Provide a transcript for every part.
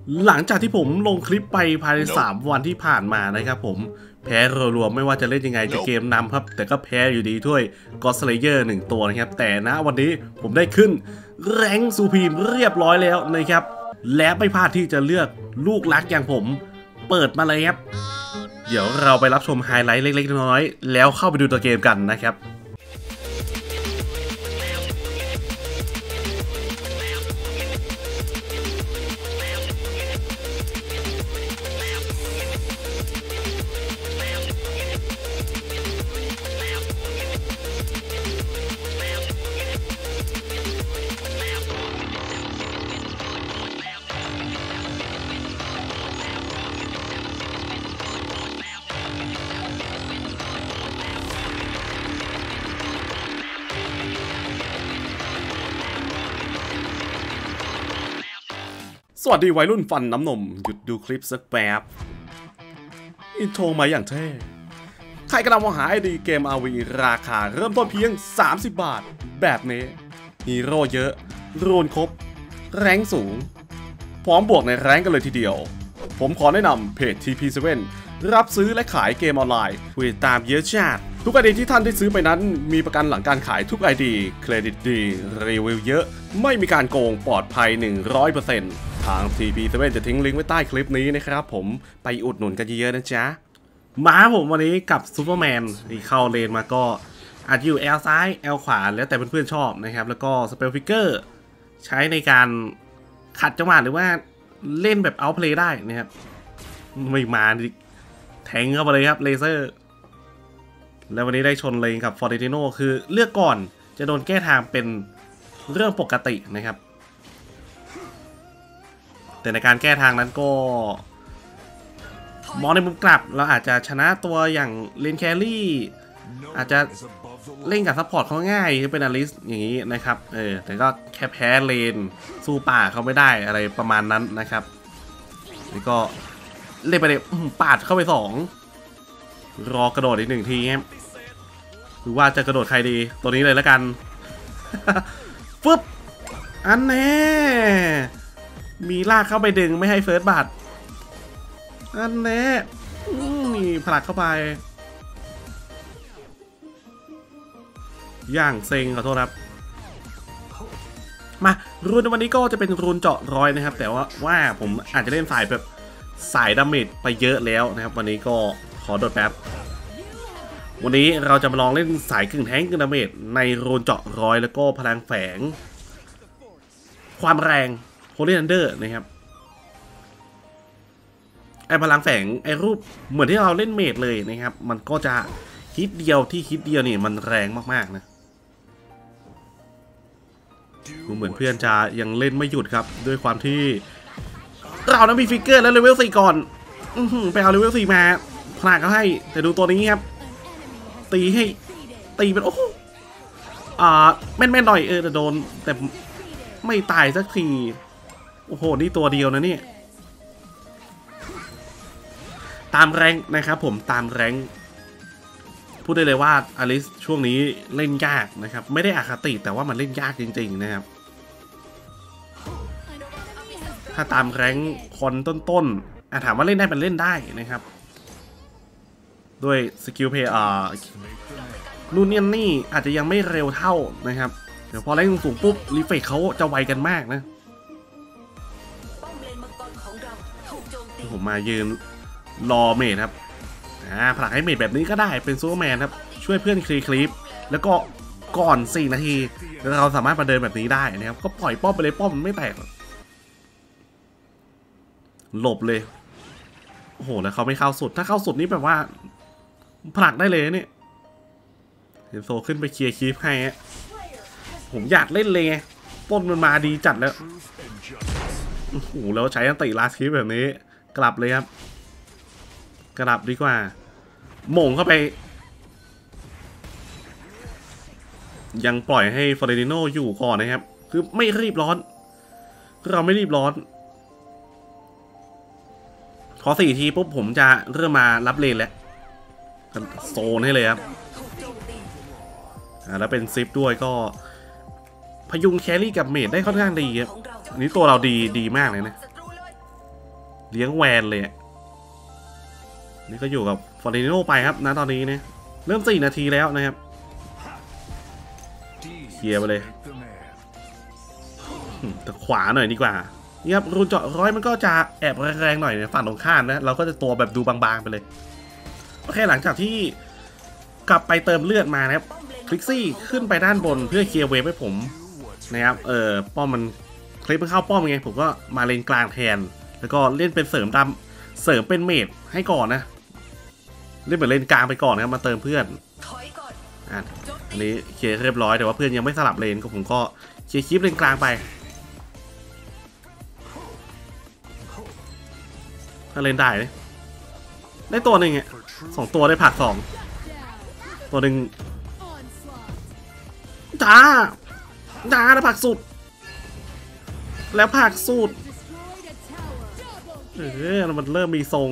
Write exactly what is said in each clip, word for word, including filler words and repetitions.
หลังจากที่ผมลงคลิปไปภายในสามวันที่ผ่านมานะครับผมแพ้รัวๆไม่ว่าจะเล่นยังไงจะเกมนำครับแต่ก็แพ้อยู่ดีด้วยก็อดสเลเยอร์หนึ่งตัวนะครับแต่ณวันนี้ผมได้ขึ้นแรงซูพรีมเรียบร้อยแล้วนะครับและไม่พลาดที่จะเลือกลูกรักอย่างผมเปิดมาเลยครับเดี๋ยวเราไปรับชมไฮไลท์เล็กๆน้อยๆแล้วเข้าไปดูตัวเกมกันนะครับสวัสดีวัยรุ่นฟันน้ำนมหยุดดูคลิปสักแป๊บอินโทรมาอย่างเท่ใครกำลังมองหาไอดีเกม อาร์ วี ราคาเริ่มต้นเพียงสามสิบบาทแบบนี้ฮีโร่เยอะรูนครบแรงสูงพร้อมบวกในแรงกันเลยทีเดียวผมขอแนะนำเพจ ที พี เซเว่น รับซื้อและขายเกมออนไลน์ผู้ติดตามเยอะชาติทุกไอดีที่ท่านได้ซื้อไปนั้นมีประกันหลังการขายทุกไอดีเครดิตดีรีวิวเยอะไม่มีการโกงปลอดภัย หนึ่งร้อยเปอร์เซ็นต์ทาง ที พี เซเว่น จะทิ้งลิงก์ไว้ใต้คลิปนี้นะครับผมไปอุดหนุนกันเยอะๆนะจ๊ะมาผมวันนี้กับซูเปอร์แมนที่เข้าเลนมาก็อาจจะอยู่แอลซ้ายแอลขวาแล้วแต่เพื่อนๆชอบนะครับแล้วก็สเปลฟิกเกอร์ใช้ในการขัดจังหวะหรือว่าเล่นแบบเอาท์เพลย์ได้นะครับไม่มาแทงเข้าไปเลยครับเลเซอร์แล้ววันนี้ได้ชนเลนกับฟอร์เรติโนคือเลือกก่อนจะโดนแก้ทางเป็นเรื่องปกตินะครับแต่ในการแก้ทางนั้นก็มองในมุมกลับเราอาจจะชนะตัวอย่างเลนแครี่อาจจะเล่นกับซัพพอร์ตเขาง่ายเป็นอลิสอย่างนี้นะครับเออแต่ก็แค่แพ้เลนสู้ป่าเขาไม่ได้อะไรประมาณนั้นนะครับนี่ก็เล่นไปเลยปาดเข้าไปสองรอกระโดดอีกหนึ่งทีครับหรือว่าจะกระโดดใครดีตัวนี้เลยแล้วกันฟึบอันแน่มีลากเข้าไปดึงไม่ให้เฟิร์สบัตอันแน่นี่ผลักเข้าไปย่างเซ็งขอโทษครับมารูนในวันนี้ก็จะเป็นรูนเจาะร้อยนะครับแต่ว่าว่าผมอาจจะเล่นฝ่ายแบบสายดาเมจไปเยอะแล้วนะครับวันนี้ก็ขอโดดแป๊บวันนี้เราจะมาลองเล่นสายกึ่งแท้งกึ่งดาเมจในรูนเจาะร้อยแล้วก็พลังแฝงความแรงโฮลี่อันเดอร์นะครับไอพลังแฝงไอรูปเหมือนที่เราเล่นเมจเลยนะครับมันก็จะฮิตเดียวที่ฮิตเดียวนี่มันแรงมากๆนะเหมือนเพื่อนจะยังเล่นไม่หยุดครับด้วยความที่เรานะมีฟิกเกอร์แล้วเลเวลสี่ก่อนไปเอาเลเวลสี่มาพลาดเขาให้แต่ดูตัวนี้ครับตีให้ตีเป็นโอ้โหอ่าแม่นๆหน่อยเออแต่โดนแต่ไม่ตายสักทีโอ้โหนี่ตัวเดียวนะเนี่ยตามแรงนะครับผมตามแรงพูดได้เลยว่าอลิสช่วงนี้เล่นยากนะครับไม่ได้อคติแต่ว่ามันเล่นยากจริงๆนะครับถ้าตามแรงคนต้นๆอาถามว่าเล่นได้มันเล่นได้นะครับด้วยสกิลเพย์อ่านู่นนี่นี่อาจจะยังไม่เร็วเท่านะครับเดี๋ยวพอแรงสูงปุ๊บรีเฟกเขาจะไวกันมากนะผมมายืนรอเมทครับอ่าผลักให้เมทแบบนี้ก็ได้เป็นซูเปอร์แมนครับช่วยเพื่อนคลีคลิปแล้วก็ก่อนสี่นาทีเราสามารถมาเดินแบบนี้ได้นะครับก็ปล่อยป้อมไปเลยป้อมมันไม่แตกหลบเลยโอ้โหแล้วเขาไม่เข้าสุดถ้าเข้าสุดนี่แบบว่าผลักได้เลยเนี่ยเห็นโซขึ้นไปเคลียร์คลิปให้ผมอยากเล่นเลยต้นมันมาดีจัดแล้วโอ้โหแล้วใช้อันติลาสคลิปแบบนี้กลับเลยครับกลับดีกว่าหม่งเข้าไปยังปล่อยให้ฟอร์เรติโนอยู่ก่อนนะครับคือไม่รีบร้อนเราไม่รีบร้อนพอสี่ทีปุ๊บผมจะเริ่มมารับเลนแล้วโซนให้เลยครับแล้วเป็นซิปด้วยก็พยุงแครี่กับเมดได้ค่อนข้างดีครับอันนี้ตัวเราดีดีมากเลยนะเลี้ยงแวนเลยนี่ก็อยู่กับฟอร์ติโนไปครับนะตอนนี้เนี่ยเริ่มสี่นาทีแล้วนะครับเคลียร์ไปเลยแต่ขวาหน่อยดีกว่านี่ครับรูนเจาะร้อยมันก็จะแอบแรงๆหน่อยในฝั่งตรงข้ามนะเราก็จะตัวแบบดูบางๆไปเลยโอเคหลังจากที่กลับไปเติมเลือดมานะครับคลิกซี่ขึ้นไปด้านบนเพื่อเคลียร์เวฟให้ผมนะครับเออป้อมมันคลิปมันเข้าป้อมไงผมก็มาเลนกลางแทนแล้วก็เล่นเป็นเสริมดำเสริมเป็นเมจให้ก่อนนะเล่นเหมือนเลนกลางไปก่อนครับมาเติมเพื่อนอ่ะอันนี้เคลียร์เรียบร้อยแต่ว่าเพื่อนยังไม่สลับเลนก็ผมก็เคลียร์คลิปเลนกลางไปถ้าเลนได้เลยได้ตัวหนึ่งอ่ะสองตัวได้ผักสองตัวหนึ่งจ้าจ้าได้ผักสุดแล้วผักสุดเออมันเริ่มมีทรง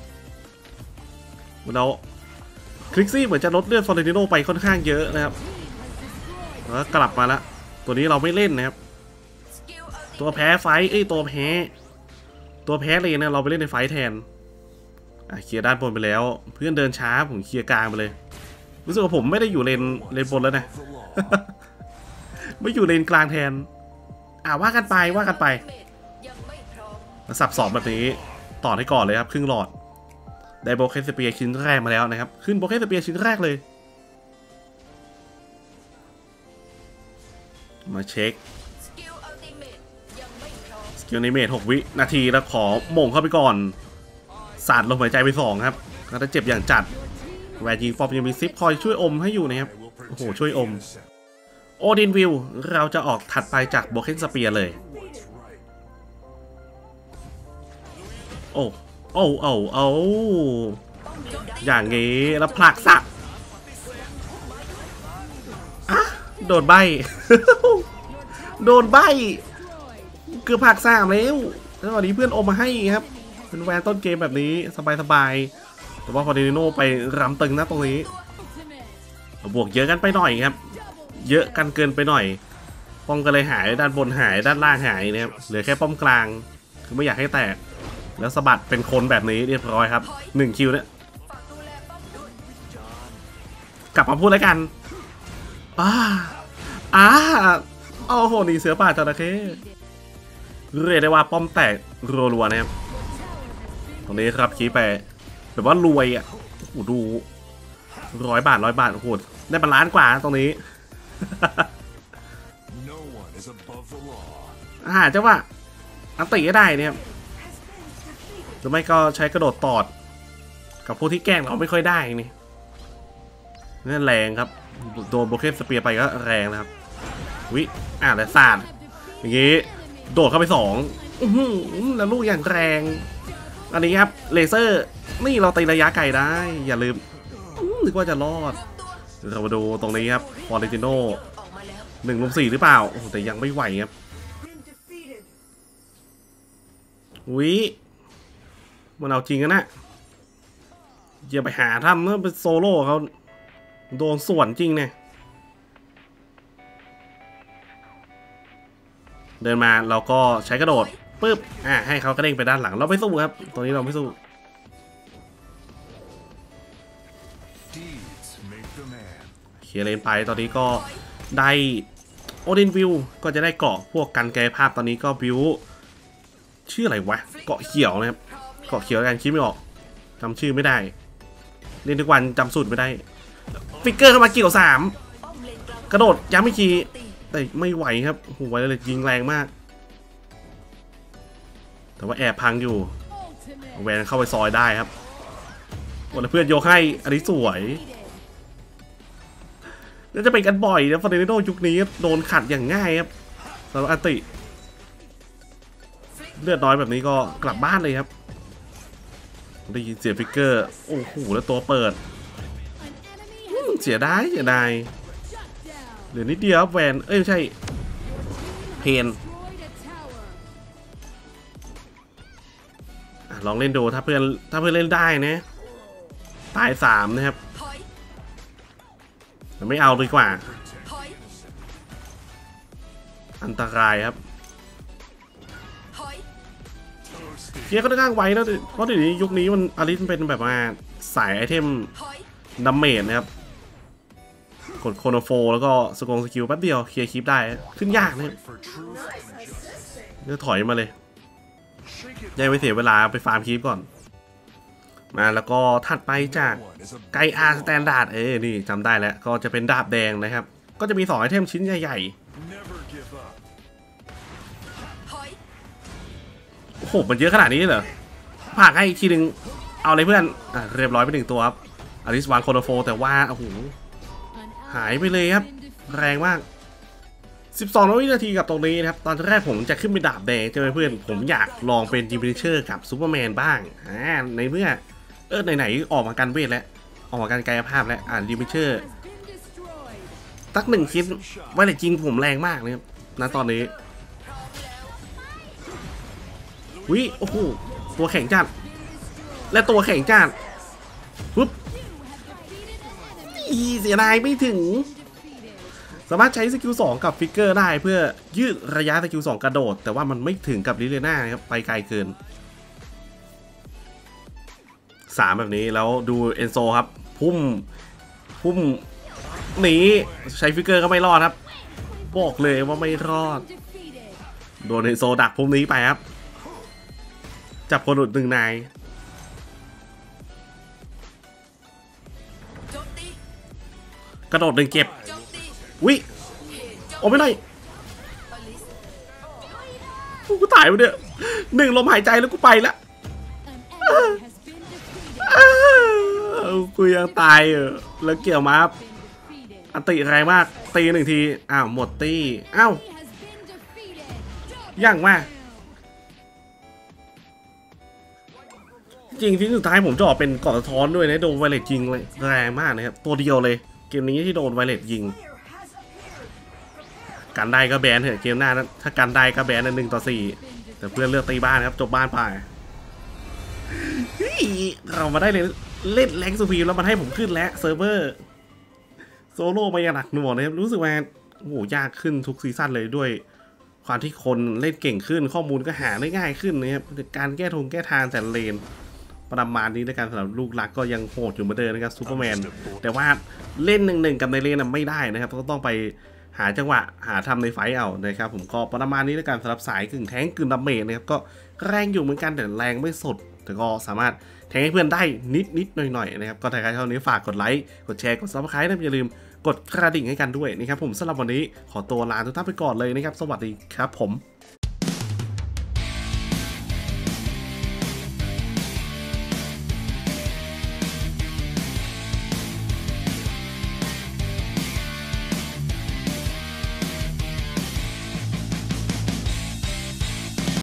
เราคลิกซี่เหมือนจะลดเลือดฟอร์เรนติโนไปค่อนข้างเยอะนะครับแล้วกลับมาแล้วตัวนี้เราไม่เล่นนะครับตัวแพ้ไฟเอ้ยตัวแพ้ตัวแพ้เลยนะเราไปเล่นในไฟแทนเคลียร์ด้านบนไปแล้วเพื่อนเดินช้าผมเคลียร์กลางไปเลยรู้สึกว่าผมไม่ได้อยู่เลนเลนบนแล้วนะ ไม่อยู่เลนกลางแทนอ่าว่ากันไปว่ากันไปสับสองแบบนี้ต่อให้ก่อนเลยครับครึ่งหลอดได้โบเคนสเปียร์ชิ้นแรกมาแล้วนะครับขึ้นโบเคนสเปียร์ชิ้นแรกเลยมาเช็คสกิลนิเมตหกวินาทีแล้วขอโมงเข้าไปก่อนสาดลมหายใจไปสองครับแล้วจะเจ็บอย่างจัดแวร์ยิงฟอร์มยังมีซิปคอยช่วยอมให้อยู่นะครับโอ้โหช่วยอมโอดินวิวเราจะออกถัดไปจากโบเคนสเปียร์เลยโอ้โอ้โอ้โอ้อย่างงี้แล้วผลักสับอะโดนใบ โดนใบเกือบผลักสามแล้วแล้วตอนนี้เพื่อนอมมาให้ครับเป็นแวนต้นเกมแบบนี้สบายๆแต่ว่าฟอร์ติโนไปรำตึงนะตรงนี้บวกเยอะกันไปหน่อยครับเยอะกันเกินไปหน่อยป้อมก็เลยหายด้านบนหายด้านล่างหายนะครับเหลือแค่ป้อมกลางคือไม่อยากให้แตกแล้วสะบัดเป็นคนแบบนี้เรียบร้อยครับหนึ่งคิวเนี่ยกลับมาพูดแล้วกันอ้าอ้าโอ้โหนี่เสือป่าจระเข้เรียกได้ว่าป้อมแตกรัวๆนะครับตรงนี้ครับคีไปแบบว่ารวยอ่ะโอ้ดูร้อยบาทร้อยบาทโอ้โหได้เป็นล้านกว่าตรงนี้อ่าจะว่าอันตีก็ได้เนี่ยหรือไม่ก็ใช้กระโดดตอดกับพวกที่แกล้งเราไม่ค่อยได้นี่นั่นแรงครับโดนโบเคนสเปียร์ไปก็แรงนะครับวิอ่าแล้วสาดอย่างงี้โดดเข้าไปสองแล้วลูกอย่างแรงอันนี้ครับเลเซอร์นี่เราตีระยะไกลได้อย่าลืมนึกว่าจะรอดเรามาดูตรงนี้ครับฟอร์เรนติโนหนึ่งลุมสี่หรือเปล่าโอ้แต่ยังไม่ไหวครับวิมันเอาจริงกันนะอย่าไปหาทำนะเป็นโซโล่เขาโดนส่วนจริงเนี่ยเดินมาเราก็ใช้กระโดดปึ๊บอ่าให้เขากระเด้งไปด้านหลังเราไม่สู้ครับตรงนี้เราไม่สู้เคลียร์เลนไปตอนนี้ก็ได้โอดินวิวก็จะได้เกาะพวกกันกายภาพตอนนี้ก็วิวชื่ออะไรวะเกาะเขียวนะครับเกาะเขียวกันคิดไม่ออกจำชื่อไม่ได้เล่นทุกวันจำสูตรไม่ได้ฟิกเกอร์เข้ามาเกี่ยวสามกระโดดย้ำไม่ทีแต่ไม่ไหวครับโอ้โหไวเลยยิงแรงมากแต่ว่าแอบพังอยู่แวนเข้าไปซอยได้ครับวันเพื่อนโยกให้อันนี้สวยน่าจะเป็นกันบ่อยนะฟอร์เรนติโนยุคนี้โดนขัดอย่างง่ายครับสำหรับอันติเลือดน้อยแบบนี้ก็กลับบ้านเลยครับได้ยินเสียงฟิกเกอร์โอ้โหแล้วตัวเปิดเสียดายเสียดายเหลือนิดเดียวแวนเอ้ยไม่ใช่เพนลองเล่นดูถ้าเพื่อนถ้าเพื่อนเล่นได้นะตายสามนะครับแต่ไม่เอาดีกว่าอันตรายครับเคลียร์ก็ได้ง่ายไวแล้วเพราะเดี๋ยวนี้ยุคนี้มันอลิสมันเป็นแบบว่าสายไอเทมดัมเมจนะครับกดโคโนโฟแล้วก็สกงสกิลแป๊บเดียวเคลียร์คลิปได้ขึ้นยากเนี่ยจะถอยมาเลยยังไม่เสียเวลาไปฟาร์มคลิปก่อนมาแล้วก็ถัดไปจากไกอาร์สแตนดาร์ดเอ้นี่จำได้แล้วก็จะเป็นดาบแดงนะครับก็จะมีสองไอเทมชิ้นใหญ่ๆโอ้โหมันเยอะขนาดนี้เหรอผากให้อีกทีหนึ่งเอาเลยเพื่อนอ่ะเรียบร้อยไปหนึ่งตัวครับอลิสวางโคโนโฟแต่ว่าโอ้โหหายไปเลยครับแรงมากสิบสองวินาทีกับตรงนี้นะครับตอนแรกผมจะขึ้นเป็นดาบแดงใช่ไหมเพื่อนผมอยากลองเป็นดิมิเชอร์กับซูเปอร์แมนบ้างอ่าในเมื่อเออไหนๆออกมากันเวทแล้วออกมากันกายภาพแล้วอ่านดิมิเชอร์ตักหนึ่งคิดว่าแต่จริงผมแรงมากเลยครับณตอนนี้วิโอ้โหตัวแข็งจัดและตัวแข็งจัดปุ๊บอีเสียดายไม่ถึงสามารถใช้สกิลสองกับฟิกเกอร์ได้เพื่อยืดระยะสกิลสองกระโดดแต่ว่ามันไม่ถึงกับลิเลน่าครับไปไกลเกินสามแบบนี้แล้วดูเอนโซครับพุ่มพุ่มหนีใช้ฟิกเกอร์ก็ไม่รอดครับบอกเลยว่าไม่รอดโดนเอนโซดักพุ่มนี้ไปครับจับคนอุดหนึ่งนายกระโดดหนึ่งเก็บวิโอ้ไม่ได้กูตายไปเนี่ยหนึ่งลมหายใจแล้วกูไปละกูยังตายเออแล้วเกี่ยวมาอันติแรงมากตีหนึ่งทีอ้าวหมดตีอ้าวย่างมากจริงที่สุดท้ายผมจะออกเป็นกอดสะท้อนด้วยนะโดนไวเลสยิงเลยแรงมากนะครับตัวเดียวเลยเกมนี้ที่โดนไวเลสยิงกันได้ก็แบนเถอะเกมหน้านะถ้ากันได้ก็แบนหนึ่งต่อสี่แต่เพื่อนเลือกตีบ้านครับจบบ้านไปเรามาได้เลยเล่นแรงสุพีแล้วมันให้ผมขึ้นแล้วเซิร์ฟเวอร์โซโล่มาอย่างหนักหน่วงนะครับรู้สึกว่าโอ้โหยากขึ้นทุกซีซั่นเลยด้วยความที่คนเล่นเก่งขึ้นข้อมูลก็หาได้ง่ายขึ้นนะครับการแก้ทงแก้ทางแต่เลนประมาณนี้ในการสำหรับลูกรักก็ยังโหดอยู่เหมือนเดิมนะครับซูเปอร์แมนแต่ว่าเล่นหนึ่งหนึ่งกับในเลนไม่ได้นะครับก็ต้องไปหาจังหวะหาทำในไฟเอานะครับผมก็ประมาณนี้ในการสำหรับสายกึ่งแท้งกึ่งดาเมจนะครับก็แรงอยู่เหมือนกันแต่แรงไม่สดแต่ก็สามารถแทงให้เพื่อนได้นิดนิดหน่อยหน่อยนะครับก็ถ้าใครชอบนี้ฝากกดไลค์กดแชร์กดซับสไครต์นะอย่าลืมกดกระดิ่งให้กันด้วยนะครับผมสำหรับวันนี้ขอตัวลาทุกท่านไปก่อนเลยนะครับสวัสดีครับผม